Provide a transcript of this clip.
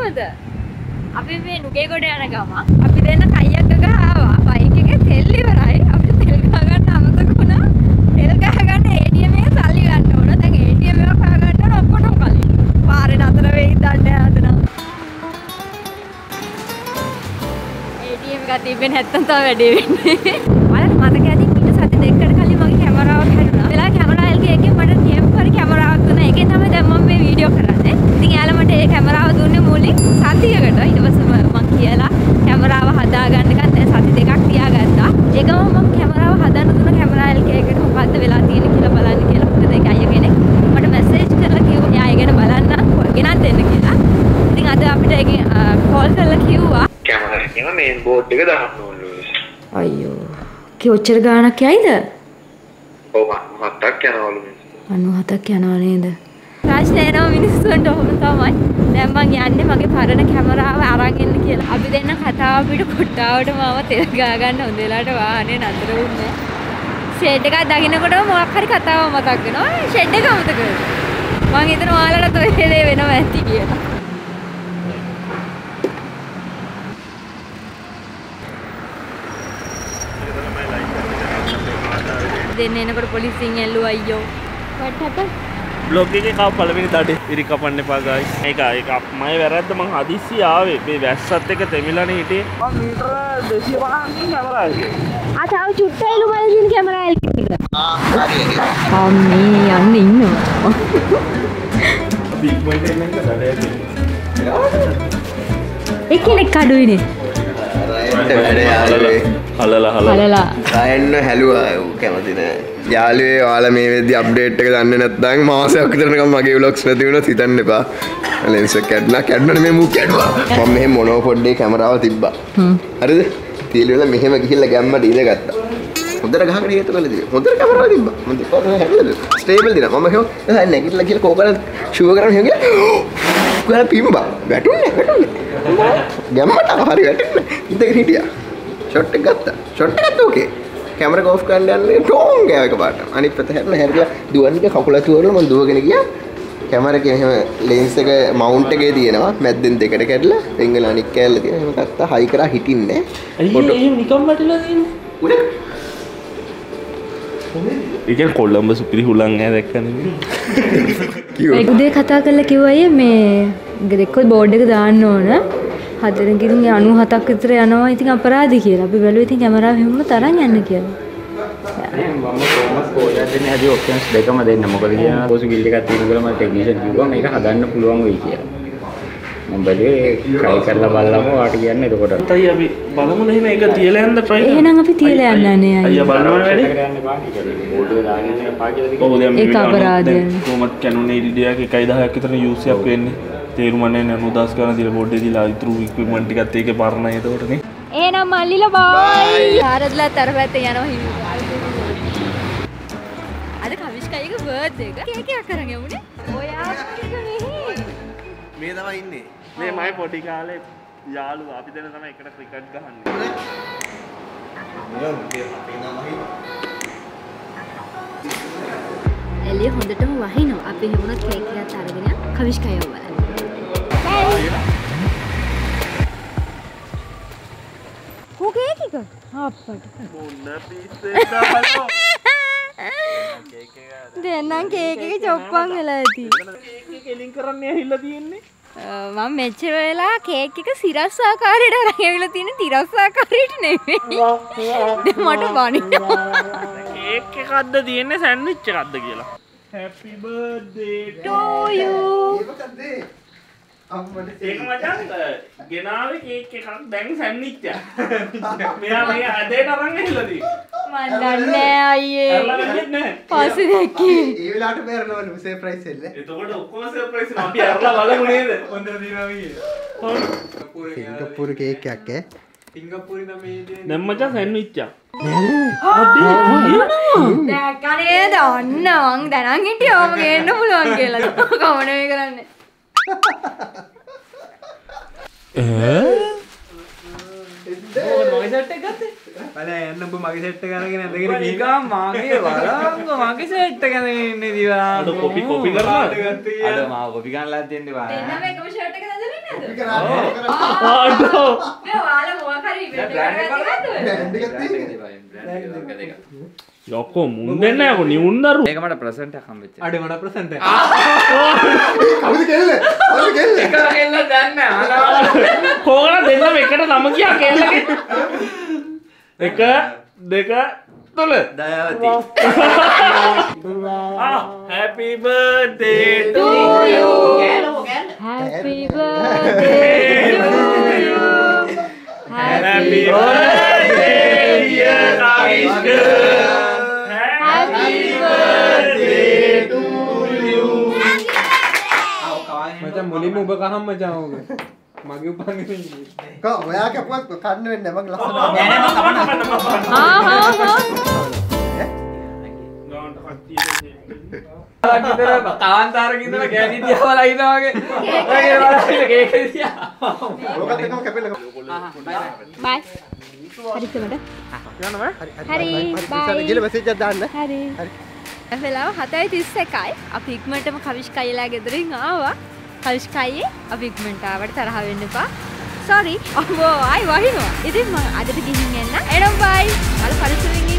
දන්නවද? අපි මේ නුගේ කොට යන ගම අපි දෙන්න කයියක් ගහවා බයික් එකේ තෙල් ඉවරයි. අපිට තෙල් ගහ ගන්න අමතක වුණා. තෙල් ගහ ගන්න ATM එකේ සල්ලි ගන්න ඕන. දැන් ATM එක ගහ ගන්න ඔක්කොටම කලින්. පාරේ නතර වෙයි දන්නේ හදනවා. ATM එක තිබෙන්නේ නැත්තම් තමයි වැඩේ වෙන්නේ. බලන්න මතක ඇති පිට සති දෙකකට කලින් මගේ කැමරාවක් හැදුනා. වෙලා කැමරා එකේ මට ටෙම්පරරි කැමරාවක් දුන්නා. ඒකෙන් තමයි දැන් මම මේ වීඩියෝ කරන්නේ. ඉතින් එයාලා මට ඒ කැමරාව දුන්නේ මුලින් සතියකට. ඊට පස්සේ මම කියලා කැමරාව හදාගන්න එකත් දැන් සති දෙකක් තියාගත්තා. ඒකම මම කැමරාව හදන්න දුන්න කැමරා LK එකට මොකද්ද වෙලා තියෙන්නේ කියලා බලන්න කියලා. මොකද ඒක අයියා කෙනෙක් මට මැසේජ් කරලා කිව්වා එයා ඒගෙන බලන්න ගෙනත් දෙන්න කියලා. ඉතින් අද අපිට ඒකෙන් කෝල් කරලා කිව්වා කැමරා එකේ මේන් බෝඩ් එක දාන්න ඕනේ. අයියෝ. කොච්චර ගාණක් යයිද? ඔව් 7ක් යනවලු. 97ක් යනවා නේද? ප්‍රශ්න එනවා මිනිස්සුන්ට ඔහොම තමයි. දැන් මං යන්නේ මගේ පරණ කැමරාව අරන් එන්න කියලා. අපි දෙන්න කතාව පිට කොට්ටාවට මම තෙල් ගා ගන්න හොඳ වෙලාවට වාහනේ නතර වුණේ. ෂෙඩ් එකක් දකින්නකොටම මොකක් හරි කතාවක් මතක් වෙනවා. ෂෙඩ් එක අමතක වෙනවා. මං හිතනවා ඔයාලට ඔය දේ වෙනවා ඇති කියලා. දෙන්න එනකොට පොලිසියෙන් ඇල්ලුවා අයියෝ. what happened? බ්ලොග් එකේ කව පළවෙනි දඩේ ඉරි කපන්න එපා ගායිස්. ඒක මගේ වැරද්ද මං හදිස්සි ආවේ. මේ වැස්සත් එක තෙමිලානේ හිටියේ. මං මීටර 250කින් කැමරා එකේ. තව චුට්ටයිලු බලදින කැමරා එක. අම්මේ යන්න ඉන්නවා. බිග් මොනිටර් එකෙන් දඩේ. එක්කෙනෙක් අඩුයිනේ. හලලා ගයන්න හැලුවා කැමති නෑ යාළුවේ ඔයාලා මේ වෙද්දි අප්ඩේට් එක දන්නේ නැත්නම් මාසයක් විතර නිකන් මගේ vlogs නැති වුණොත් හිතන්න එපා ලෙන්ස් එක කැඩුණා මේ මූ කැඩුවා මම මෙහෙම මොනෝපොඩ්ඩේ කැමරාව තිබ්බා හරිද තීලෙල මෙහෙම ගිහිල්ලා ගැම්මට ඉඳගත්තා හොඳට ගහගෙන හේතු කළේ හොඳට කැමරාව තිබ්බා මම දෙපාරක් හැදුවා ස්ටේබල් දිනා මම එහෙම නැගිටලා කියලා කෝකරන් ෂුවර් කරන් එහෙම ගිහලා පිම්බා වැටුන්නේ ගැම්මට හරි වැටුනේ ඉඳගෙන හිටියා ෂොට් එක ගත්තා ෂොට් එකත් ඕකේ කැමරා එක ඔෆ් කරන්න යන්නේ ටෝන් ගෑව එකපාරට අනිත් පැත්ත හැරිලා දුවන්නේ කකුල තුවරලා මම දුවගෙන ගියා කැමරා එකේ එහෙම ලෙන්ස් එක මවුන්ට් එකේ තියෙනවා මැද්දෙන් දෙකට කැඩලා එංගල අනික් කෑල්ල තියෙන එහෙම ගත්තා හයි කරා හිටින්නේ ෆොටෝ එහෙම නිකම් වැටිලා තියෙන්නේ උඩ ඉතින් කොළඹ සුපිරි හුලං ඈ දැක්කනේ ඒ උදේ කතා කරලා කිව්වා මේ රෙකෝඩ් බෝඩ් එක දාන්න ඕන හතරෙන් ගිහින් 97ක් විතර යනවා ඉතින් අපරාධි කියලා. අපි බැලුවා ඉතින් කැමරාව හැමම තරම් යන්න කියලා. මම කොහොමද කෝඩ් දෙන්නේ හැදී ඔප්ෂන්ස් දෙකම දෙන්න. මොකද කියනවා පොසිබිලිටි එකක් තියෙන කියලා මම ටෙක්නීෂියන් කිව්වා මේක හදන්න පුළුවන් වෙයි කියලා. මම බැලුවේ try කරලා බලලාම වාට කියන්නේ එතකොට. අතයි අපි බලමු එහෙනම් ඒක තියලා යන්න try කරමු. එහෙනම් අපි තියලා යන්න අනේ අයියා බලනවනේ වැඩි. බෝඩ් එක දාගෙන ඉන්න පා කියලා කිව්වා. ඔව් දැන් ඒක අපරාධය. කොහොමද Canon LED එකක් 1.10ක් විතර use එකක් වෙන්නේ. තේරුමන්නේ නැහැ 9000 ගාන දීලා බෝඩ් එකේ දීලා ඉතුරු equipment ටිකත් ඒකේ පරණයි එතකොටනේ. එහෙනම් මල්ලිලා බයි. ආරද්ලා තරපැත්ත යනවා හිමි. අද කවිෂ්කයිගේ බර්ත්ඩේ එක කේක් එකක් අරන් යමුනේ. ඔයා ටික මෙහි. මේ තමයි ඉන්නේ මේ මයි පොඩි කාලේ යාළුවා අපි දෙන්න තමයි එකට ක්‍රිකට් ගහන්නේ. එළිය හොඳටම වහිනවා. අපි හිමුණත් කේක් එකක් අරගෙන කවිෂ්කයව බලන්න. කෝ කේක් එක? අප්පට. මොන්න පිස්සේ දාලා. දෙන්නම් කේක් එක චොප්පන් වෙලා ඇති. කේක් එක එලින් කරන්නේ ඇහිලා තියෙන්නේ. මම මෙච්චර වෙලා කේක් එක සිරස් ආකාරයට අරන් ඇවිල්ලා තියෙන තිරස් ආකාරයට නෙමෙයි. මට බනින්න. කේක් එකක්ද තියෙන්නේ සෑන්ඩ්විච් එකක්ද කියලා. Happy birthday to you. ඒක මචං ගෙනාවේ කේක් එකක් දැන් සෑන්ඩ්විච් එක. මෙයා මේ අදේට අරන් ඇවිල්ලා තියෙන්නේ. මන් දන්නේ අයියේ. පස්සේ දැක්කේ. ඒ වෙලාවට බෑරනවලු සර්ප්‍රයිස් එල්ල. එතකොට ඔක්කොම සර්ප්‍රයිස් අපි අරලා බලමු නේද? හොඳට දිනවා වියේ. සිංගප්පූරු කේක් එකක් ඈ. සිංගප්පූරේ තමයි දෙන්නේ. දැන් මචං සෑන්ඩ්විච් එක. දැක්කනේ දන්න මං දැනන් හිටියා ඔබ ගේන්න පුළුවන් කියලා. කවණ මේ කරන්නේ. මගේ සෙට් එක ගත්තේ. බලන්න යන්න ඔබ මගේ සෙට් එක අරගෙන ඇඳගෙන නිකන් මාගේ බලංග මගේ සෙට් එක අරගෙන ඉන්නේ දිවා. අද කොපි කරලා අද මාව කොපි ගන්නලා තියන්නේ බා. දෙන්නම එකම ෂර්ට් එක දැදලා යොක්කෝ මුන් දෙන්න යකෝ නිවුන්දරු ඒක මට ප්‍රසන්ට් එකක් හම්බෙච්ච. අඩේ මට ප්‍රසන්ට් එක. කවුද කෙල්ල? කවුද කෙල්ල? එක කෙල්ල දන්නේ නැහැ. කෝගල දෙන්නම එකට නම කියා කෙල්ලගේ 1 2 3 Dayawathi. happy birthday to you. Happy birthday to you. happy birthday dear Kavishka. Happy birthday to you. මචං මුලින්ම ඔබ කහම් මචං ඕක. මගේ උපන්දිනේ. කෝ ඔයා කපුවත් කන්න වෙන්නේ මගේ ලස්සන. ha කාන්තාරක ඉඳලා ගෑණි දිහා බලලා ඉන්නා වගේ. ඔයගේ බලන්න කේක් දිහා. ඔකත් එකම කැපෙල. bye hari semada hari bye ගිල මැසේජ් එකක් දාන්න. hari වෙලාව 7:31යි අපි ඉක්මනටම කවිෂ්කයිලා ගෙදරින් ආවා. කවිෂ්කයියේ අපි ඉක්මනට ආවට තරහ වෙන්න එපා. sorry අම්මෝ ආයි වහිනවා. ඉතින් මම අදට ගිහින් එන්න. එනම් bye. අර පරිස්සමින්